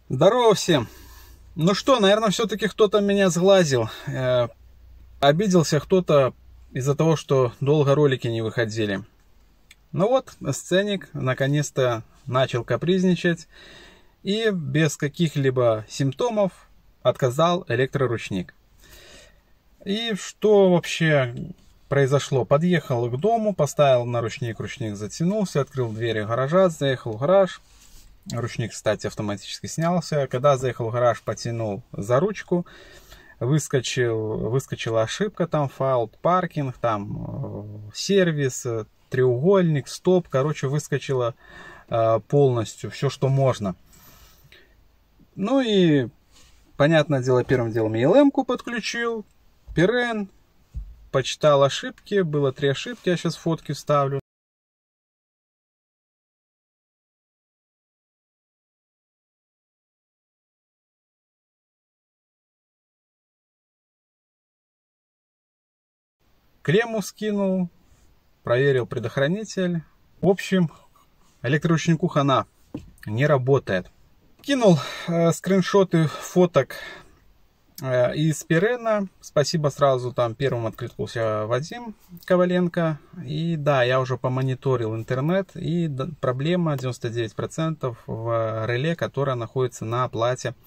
Здорово всем! Ну что, наверное, все-таки кто-то меня сглазил. Обиделся кто-то из-за того, что долго ролики не выходили. Ну вот, сценик наконец-то начал капризничать и без каких-либо симптомов отказал электроручник. И что вообще произошло? Подъехал к дому, поставил на ручник, ручник затянулся, открыл двери гаража, заехал в гараж. Ручник, кстати, автоматически снялся. Когда заехал в гараж, потянул за ручку. Выскочила ошибка, там fault parking, там сервис, треугольник, стоп. Короче, выскочило полностью все, что можно. Ну и, понятное дело, первым делом ELM-ку подключил, Pirén, почитал ошибки. Было 3 ошибки, я сейчас фотки вставлю. Клемму скинул, проверил предохранитель. В общем, электроручнику хана, не работает. Кинул скриншоты фоток из Pirén. Спасибо сразу, там первым откликнулся Вадим Коваленко. И да, я уже помониторил интернет, и проблема 99% в реле, которая находится на плате.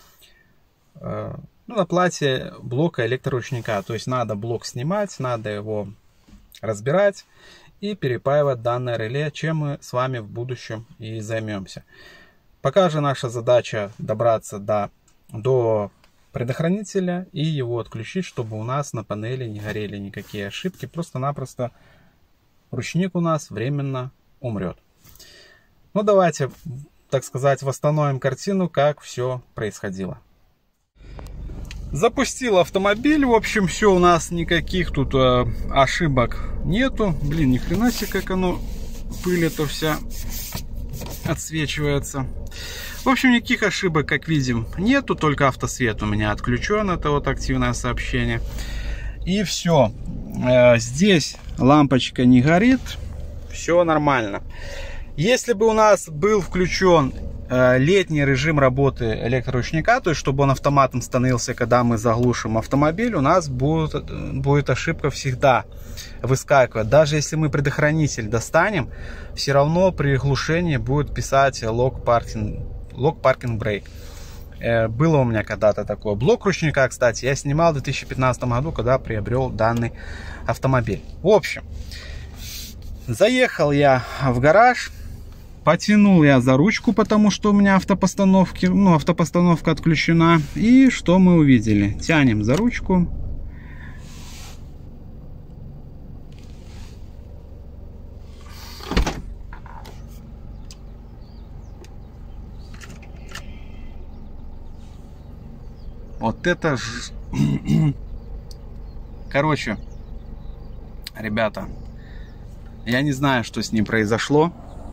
На плате блока электроручника. То есть надо блок снимать, надо его разбирать и перепаивать данное реле, чем мы с вами в будущем и займемся. Пока же наша задача добраться до предохранителя и его отключить, чтобы у нас на панели не горели никакие ошибки. Просто-напросто ручник у нас временно умрет. Ну давайте, так сказать, восстановим картину, как все происходило. Запустил автомобиль, в общем, все, у нас никаких тут ошибок нету. Блин, ни хрена себе, как оно, пыль-то вся отсвечивается. В общем, никаких ошибок, как видим, нету, только автосвет у меня отключен, это вот активное сообщение. И все, здесь лампочка не горит, все нормально. Если бы у нас был включен летний режим работы электроручника, то есть чтобы он автоматом становился, когда мы заглушим автомобиль, у нас будет ошибка всегда выскакивать. Даже если мы предохранитель достанем, все равно при глушении будет писать lock parking brake. Было у меня когда-то такое. Блок ручника, кстати, я снимал в 2015 году, когда приобрел данный автомобиль. В общем, заехал я в гараж. Потянул я за ручку, потому что у меня автопостановка отключена. И что мы увидели? Тянем за ручку. Вот это ж... Короче, ребята, я не знаю, что с ним произошло.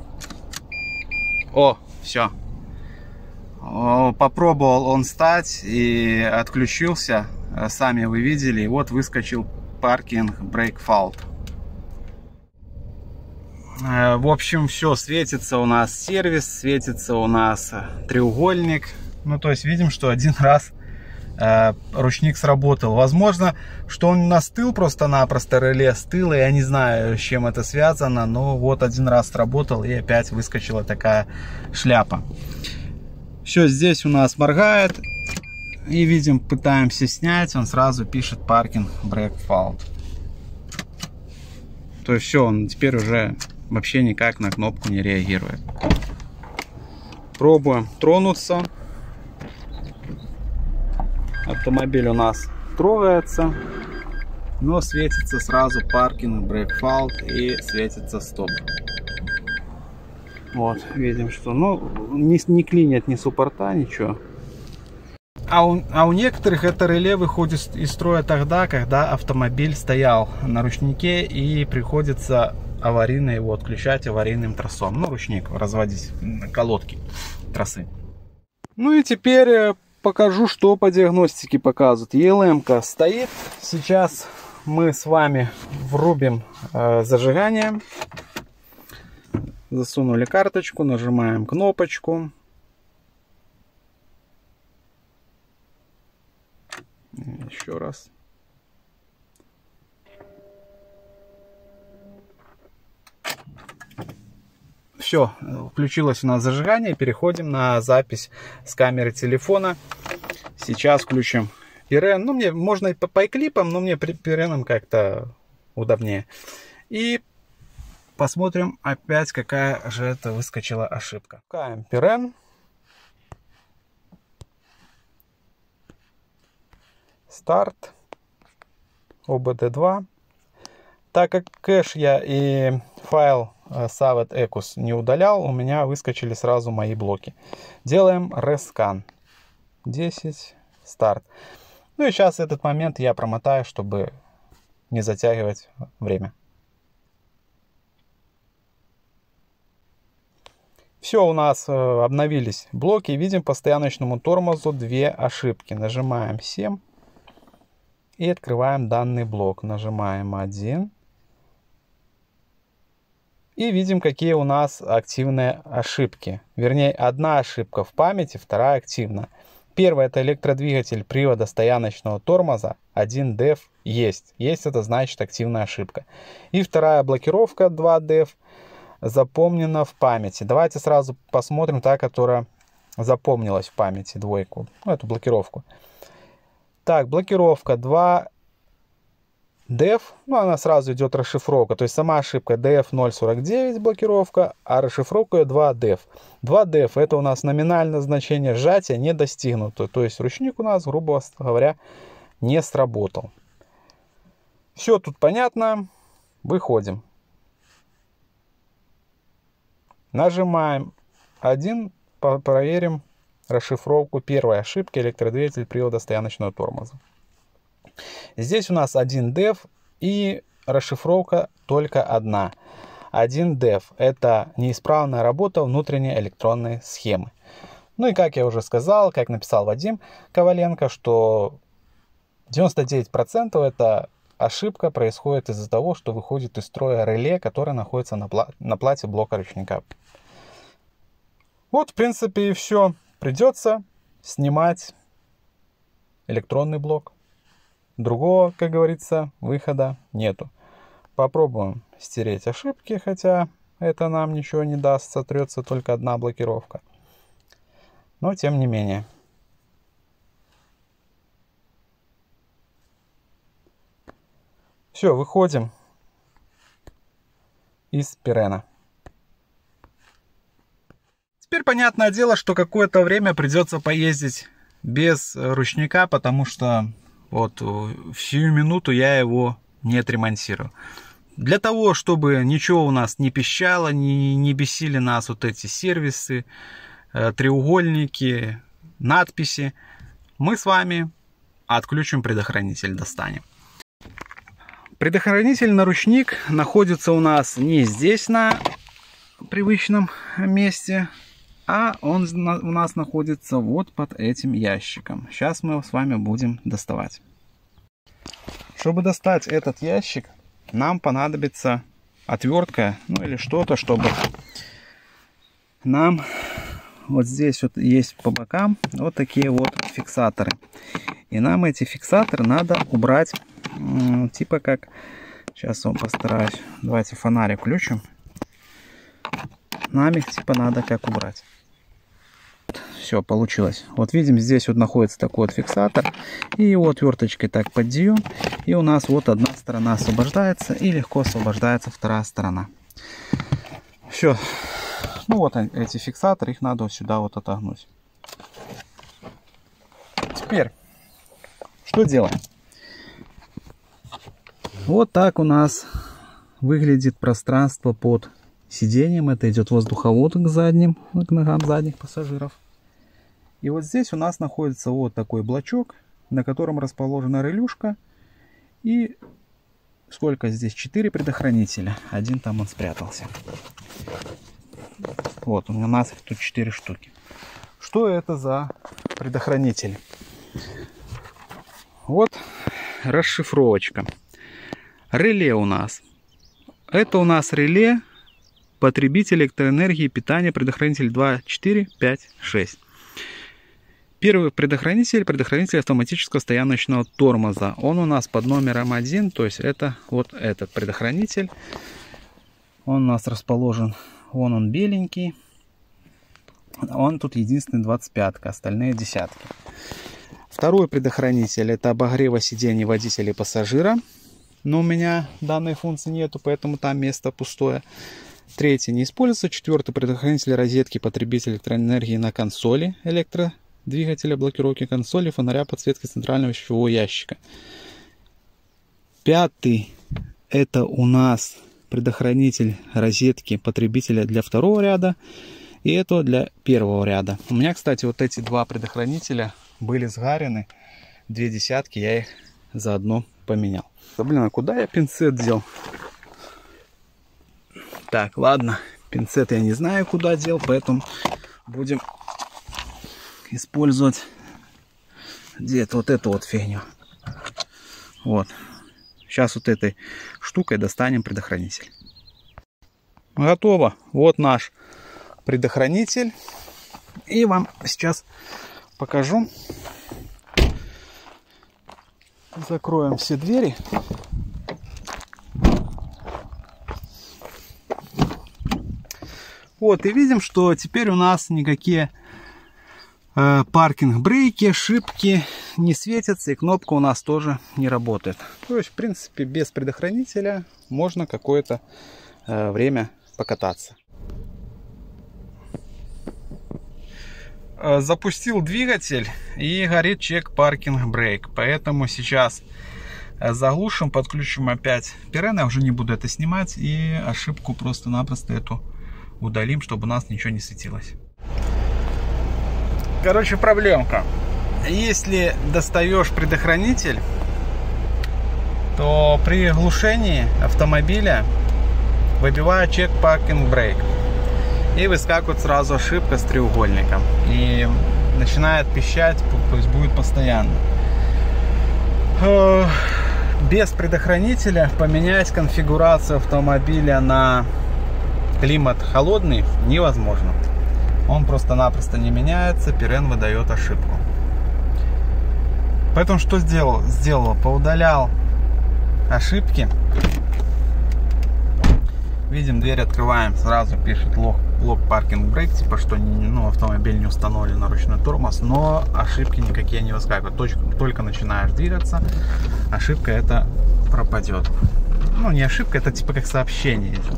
О, все. Попробовал он встать и отключился. Сами вы видели. И вот выскочил паркинг брейк fault. В общем, все, светится у нас сервис, светится у нас треугольник. Ну, то есть видим, что один раз ручник сработал. Возможно, что он настыл просто-напросто, реле стыло. Я не знаю, с чем это связано, но вот один раз сработал и опять выскочила такая шляпа. Все, здесь у нас моргает. И видим, пытаемся снять, он сразу пишет паркинг брейк fault. То есть все, он теперь уже вообще никак на кнопку не реагирует. Пробуем тронуться. Автомобиль у нас трогается, но светится сразу паркинг брейк fault и светится стоп. Вот, видим, что не клинит ни суппорта, ничего. А у некоторых это реле выходит из строя тогда, когда автомобиль стоял на ручнике и приходится аварийно его отключать аварийным тросом. Ну, ручник разводить, колодки, тросы. Ну и теперь покажу, что по диагностике показывает. ELM-ка стоит. Сейчас мы с вами врубим зажигание. Засунули карточку, нажимаем кнопочку. Еще раз. Все, включилось у нас зажигание. Переходим на запись с камеры телефона. Сейчас включим пирен. Ну, мне можно и по клипам, но мне пиреном как-то удобнее. И посмотрим опять, какая же это выскочила ошибка. Включаем пирен. Старт. OBD2. Так как кэш я и файл Saved Ecus не удалял, у меня выскочили сразу мои блоки. Делаем rescan. 10. Старт. Ну и сейчас этот момент я промотаю, чтобы не затягивать время. Все, у нас обновились блоки. Видим по стояночному тормозу 2 ошибки. Нажимаем 7 и открываем данный блок. Нажимаем 1. И видим, какие у нас активные ошибки. Вернее, одна ошибка в памяти, вторая активна. Первая — это электродвигатель привода стояночного тормоза. 1def есть. Есть — это значит активная ошибка. И вторая блокировка 2def запомнена в памяти. Давайте сразу посмотрим та, которая запомнилась в памяти, двойку. Ну, эту блокировку. Так, блокировка 2def. Ну, она сразу идет расшифровка. То есть сама ошибка df049 блокировка, а расшифровка 2def. 2def это у нас номинальное значение сжатия не достигнуто. То есть ручник у нас, грубо говоря, не сработал. Все тут понятно. Выходим. Нажимаем 1. Проверим расшифровку первой ошибки электродвигатель привода стояночного тормоза. Здесь у нас 1def и расшифровка только одна. 1def это неисправная работа внутренней электронной схемы. Ну и как я уже сказал, как написал Вадим Коваленко, что 99% это ошибка происходит из-за того, что выходит из строя реле, которое находится на плате блока ручника. Вот, в принципе, и все. Придется снимать электронный блок. Другого, как говорится, выхода нету. Попробуем стереть ошибки, хотя это нам ничего не даст, сотрется только одна блокировка. Но тем не менее. Все, выходим из пирена. Теперь понятное дело, что какое-то время придется поездить без ручника, потому что вот в сию минуту я его не отремонтирую. Для того, чтобы ничего у нас не пищало, не бесили нас вот эти сервисы, треугольники, надписи, мы с вами отключим предохранитель, достанем. Предохранитель на ручник находится у нас не здесь на привычном месте, а он у нас находится вот под этим ящиком. Сейчас мы с вами будем доставать. Чтобы достать этот ящик, нам понадобится отвертка, ну или что-то, чтобы нам вот здесь вот есть по бокам вот такие вот фиксаторы. И нам эти фиксаторы надо убрать, типа как, сейчас я постараюсь, давайте фонарик включим. Нам их типа надо как убрать. Все, получилось. Вот видим, здесь вот находится такой вот фиксатор. И его отверточкой так поддеем. И у нас вот одна сторона освобождается. И легко освобождается вторая сторона. Все. Ну вот эти фиксаторы. Их надо вот сюда вот отогнуть. Теперь, что делаем? Вот так у нас выглядит пространство под сиденьем. Это идет воздуховод к задним, к ногам задних пассажиров. И вот здесь у нас находится вот такой блочок, на котором расположена релюшка. И сколько здесь? 4 предохранителя. Один там он спрятался. Вот, у нас их тут 4 штуки. Что это за предохранители? Вот расшифровочка. Реле у нас. Это у нас реле потребитель электроэнергии питания предохранитель 2, 4, 5, 6. Первый предохранитель автоматического стояночного тормоза. Он у нас под номером 1, то есть это вот этот предохранитель. Он у нас расположен, вон он беленький. Он тут единственный 25-ка, остальные десятки. Второй предохранитель — это обогрева сидений водителя и пассажира. Но у меня данной функции нету, поэтому там место пустое. Третий не используется. Четвертый предохранитель розетки потребителя электроэнергии на консоли электродвигателя, блокировки консоли, фонаря, подсветки центрального вещевого ящика. Пятый — это у нас предохранитель розетки потребителя для второго ряда и этого для первого ряда. У меня, кстати, вот эти два предохранителя были сгарены, 2 десятки, я их заодно поменял. Да блин, а куда я пинцет дел? Так, ладно, пинцет я не знаю куда дел, поэтому будем использовать где-то вот эту вот фигню. Вот. Сейчас вот этой штукой достанем предохранитель. Готово. Вот наш предохранитель. И вам сейчас покажу. Закроем все двери. Вот, и видим, что теперь у нас никакие паркинг-брейки, шипки не светятся, и кнопка у нас тоже не работает. То есть, в принципе, без предохранителя можно какое-то время покататься. Запустил двигатель и горит чек паркинг-брейк. Поэтому сейчас заглушим, подключим опять Pirenne. Я уже не буду это снимать. И ошибку просто-напросто эту удалим, чтобы у нас ничего не светилось. Короче, проблемка. Если достаешь предохранитель, то при глушении автомобиля выбивает чек паркинг-брейк. И выскакивает сразу ошибка с треугольником. И начинает пищать, то есть будет постоянно. Без предохранителя поменять конфигурацию автомобиля на климат холодный невозможно. Он просто-напросто не меняется, Pirenne выдает ошибку. Поэтому что сделал? Поудалял ошибки. Видим, дверь открываем, сразу пишет лог паркинг брейк, типа что автомобиль не установлен на ручной тормоз, но ошибки никакие не выскакивают. Только начинаешь двигаться, ошибка это пропадет. Ну, не ошибка, это типа как сообщение идет.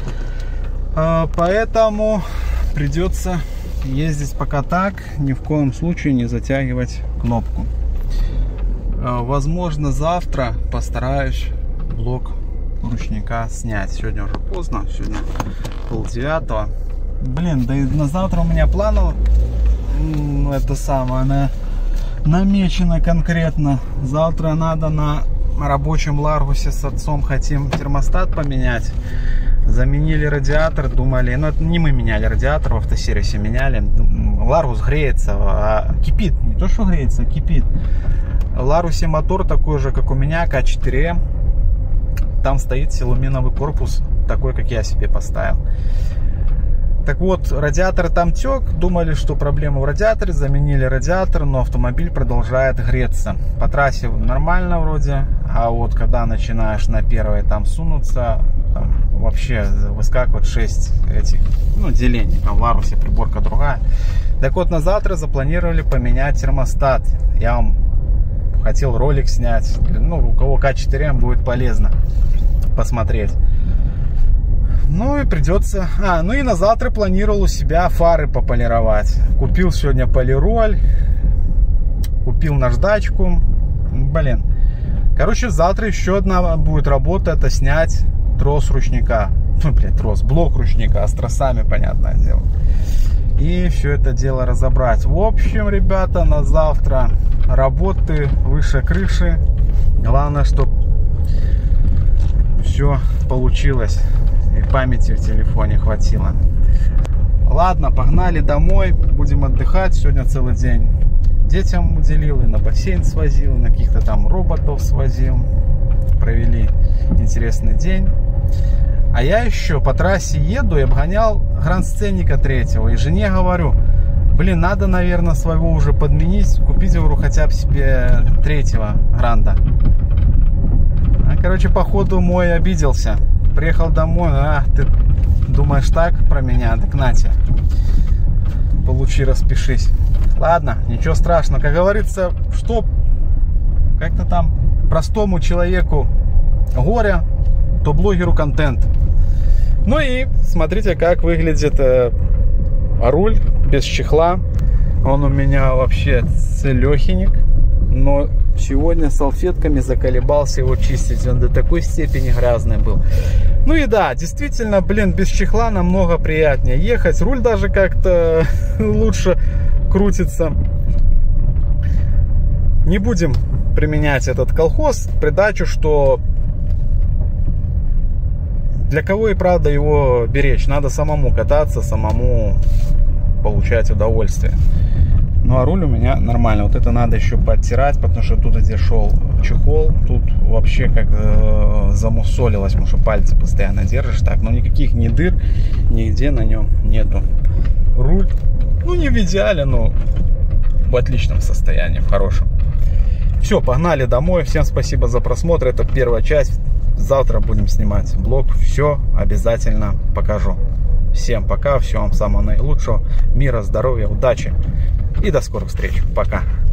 Поэтому придется ездить пока так, ни в коем случае не затягивать кнопку. Возможно, завтра постараюсь блок ручника снять. Сегодня уже поздно, сегодня 8:30. Блин, да и на завтра у меня планов это самое намечено конкретно. Завтра надо на рабочем Ларгусе с отцом хотим термостат поменять. Заменили радиатор, думали, это не мы меняли радиатор, в автосервисе меняли. Ларгус греется, а кипит, не то что греется, а кипит. В Ларусе мотор такой же, как у меня, К4М. Там стоит силуминовый корпус, такой, как я себе поставил. Так вот, радиатор там тек, думали, что проблема в радиаторе, заменили радиатор, но автомобиль продолжает греться. По трассе нормально вроде, а вот когда начинаешь на первой там сунуться, там вообще выскакивает 6 этих, делений. Там в Ларусе приборка другая. Так вот, на завтра запланировали поменять термостат. Я вам хотел ролик снять. У кого К4М будет полезно посмотреть. Ну и придется... и на завтра планировал у себя фары пополировать. Купил сегодня полироль. Купил наждачку. Блин. Короче, завтра еще одна будет работа. Это снять трос ручника. Блок ручника. С тросами, понятное дело. И все это дело разобрать. В общем, ребята, на завтра работы выше крыши. Главное, чтобы все получилось. И памяти в телефоне хватило. Ладно, погнали домой. Будем отдыхать. Сегодня целый день детям уделил. И на бассейн свозил, и на каких-то там роботов свозил. Провели интересный день. А я еще по трассе еду и обгонял Гранд Сценика 3. И жене говорю: Блин, надо, наверное, своего уже подменить. Купить, говорю, хотя бы себе 3-го Гранда. Короче, походу мой обиделся. Приехал домой, ты думаешь так про меня? Так на тебе. Получи, распишись. Ладно, ничего страшного. Как говорится, что как-то там простому человеку горе, то блогеру контент. Ну и смотрите, как выглядит руль без чехла. Он у меня вообще целехенек. Но сегодня салфетками заколебался его чистить. Он до такой степени грязный был. Ну и да, действительно, блин, без чехла намного приятнее ехать. Руль даже как-то лучше крутится. Не будем применять этот колхоз. Придачу, что для кого и правда его беречь. Надо самому кататься, самому получать удовольствие. Ну а руль у меня нормально. Вот это надо еще подтирать, потому что тут, где шел чехол, тут вообще как замусолилось, потому что пальцы постоянно держишь. Так, но никаких ни дыр нигде на нем нету. Руль, ну не в идеале, но в отличном состоянии, в хорошем. Все, погнали домой. Всем спасибо за просмотр. Это первая часть. Завтра будем снимать блог. Все обязательно покажу. Всем пока. Всего вам самого наилучшего. Мира, здоровья, удачи. И до скорых встреч. Пока.